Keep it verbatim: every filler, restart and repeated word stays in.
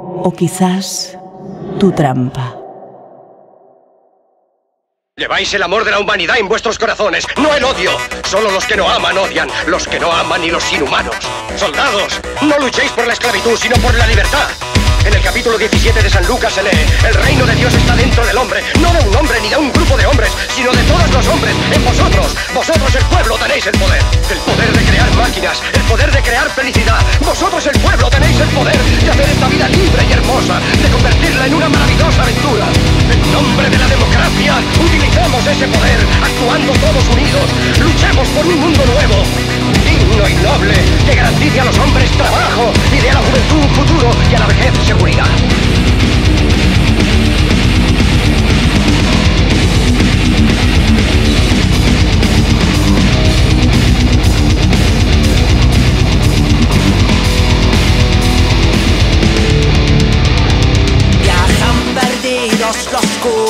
O quizás tu trampa. Lleváis el amor de la humanidad en vuestros corazones, no el odio. Solo los que no aman odian, los que no aman y los inhumanos. Soldados, no luchéis por la esclavitud, sino por la libertad. En el capítulo diecisiete de San Lucas se lee: el reino de Dios está dentro del hombre, no de un hombre ni de un grupo de hombres, sino de todos los hombres, en vosotros. Vosotros, el pueblo, tenéis el poder. El poder de crear máquinas, el poder de crear felicidad. Vosotros, el pueblo, tenéis el poder de hacer esta vida libre y hermosa, de convertirla en una maravillosa aventura. En nombre de la democracia, utilicemos ese poder, actuando todos unidos. Luchemos por un mundo nuevo, digno y noble, que garantice a los hombres trabajo y dé a la juventud un futuro y a la vejez seguridad. Viajan perdidos los